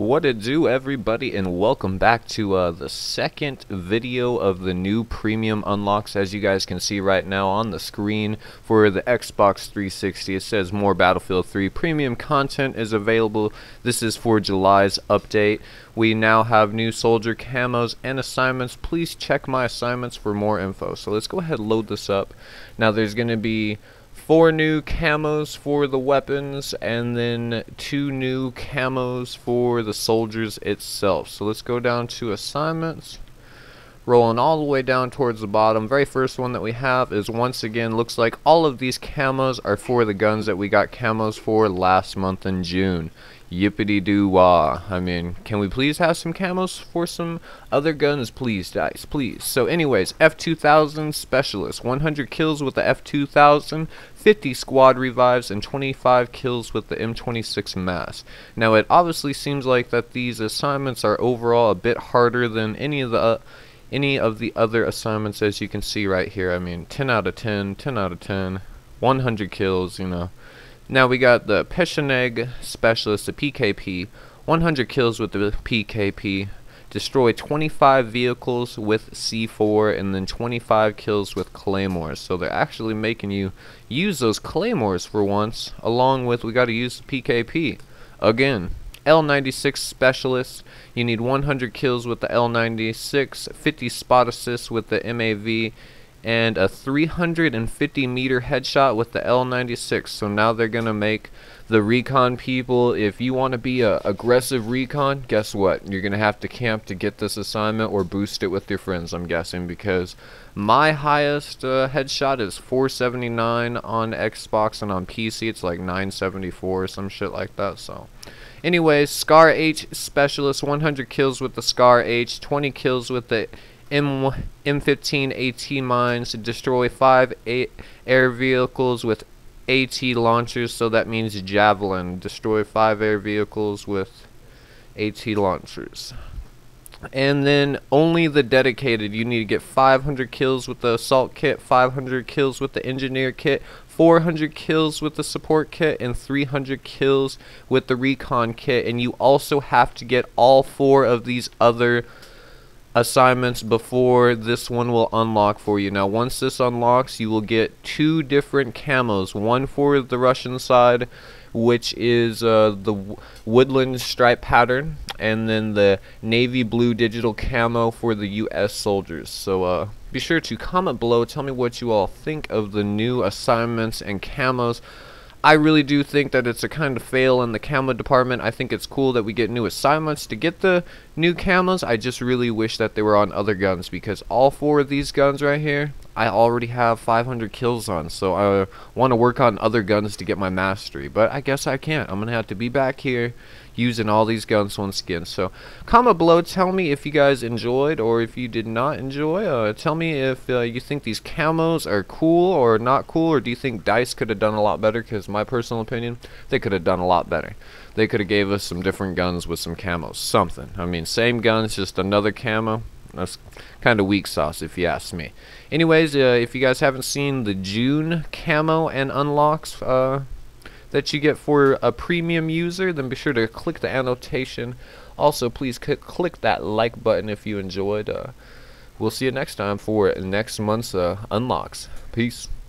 What it do, everybody, and welcome back to the second video of the new premium unlocks. As you guys can see right now on the screen for the Xbox 360, it says more Battlefield 3 premium content is available. This is for July's update. We now have new soldier camos and assignments. Please check my assignments for more info. So let's go ahead and load this up. Now there's going to be 4 new camos for the weapons and then 2 new camos for the soldiers itself. So let's go down to assignments, rolling all the way down towards the bottom. Very first one that we have is, once again, looks like all of these camos are for the guns that we got camos for last month in June. Yippity doo wah. I mean, can we please have some camos for some other guns, please, guys, please? So anyways, F2000 Specialist, 100 kills with the F2000, 50 squad revives, and 25 kills with the M26 mass. Now it obviously seems like that these assignments are overall a bit harder than any of the other assignments, as you can see right here. I mean, 10 out of 10, 10 out of 10, 100 kills, you know. Now we got the Pecheneg Specialist, the PKP, 100 kills with the PKP, destroy 25 vehicles with C4, and then 25 kills with Claymores. So they're actually making you use those Claymores for once, along with we got to use the PKP. Again, L96 Specialist, you need 100 kills with the L96, 50 spot assists with the MAV, and a 350 meter headshot with the L96. So now they're gonna make the recon people, if you want to be a aggressive recon, guess what, you're gonna have to camp to get this assignment or boost it with your friends, I'm guessing, because my highest headshot is 479 on Xbox, and on PC it's like 974 or some shit like that. So anyways, Scar H Specialist, 100 kills with the Scar H, 20 kills with the M15 AT mines, destroy 5 air vehicles with AT launchers. So that means Javelin, destroy 5 air vehicles with AT launchers. And then only the dedicated, you need to get 500 kills with the assault kit, 500 kills with the engineer kit, 400 kills with the support kit, and 300 kills with the recon kit. And you also have to get all 4 of these other assignments before this one will unlock for you. Now once this unlocks, you will get 2 different camos, one for the Russian side, which is the Woodland stripe pattern, and then the navy blue digital camo for the US soldiers. So be sure to comment below, tell me what you all think of the new assignments and camos. I really do think that it's a kind of fail in the camo department. I think it's cool that we get new assignments to get the new camos. I just really wish that they were on other guns, because all 4 of these guns right here, I already have 500 kills on. So I want to work on other guns to get my mastery, but I guess I can't. I'm going to have to be back here using all these guns once again. So comment below, tell me if you guys enjoyed or if you did not enjoy. Tell me if you think these camos are cool or not cool, or do you think DICE could have done a lot better? Because my personal opinion, they could have done a lot better. They could have gave us some different guns with some camos, something. I mean, same guns, just another camo. That's kind of weak sauce if you ask me. Anyways, if you guys haven't seen the June camo and unlocks that you get for a premium user, then be sure to click the annotation. Also, please click that like button if you enjoyed. We'll see you next time for next month's unlocks. Peace.